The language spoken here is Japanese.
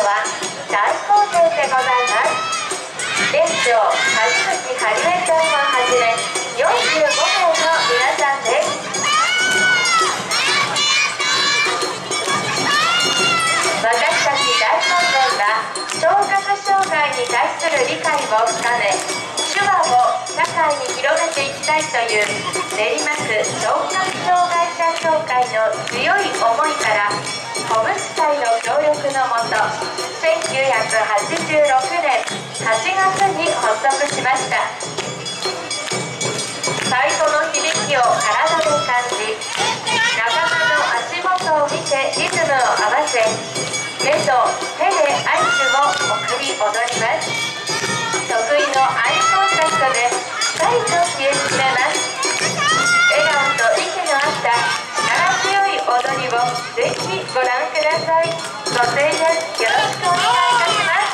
は大興奮でございます。店長梶口はじめちゃんをはじめ45名の皆さんです。私たち大本連は聴覚障害に対する理解を深め、手話を社会に広めていきたいという練馬区聴覚障害者協会の強い思いから、コムス会の協力のもと1986年8月に発足しました。太鼓の響きを体で感じ、仲間の足元を見てリズムを合わせ、目と手で合図を送り踊ります。得意のアイコンタクトで深いと消え進めます。笑顔と息の合った力強い踊りをぜひご覧ください。ご声援よろしくお願いいたします。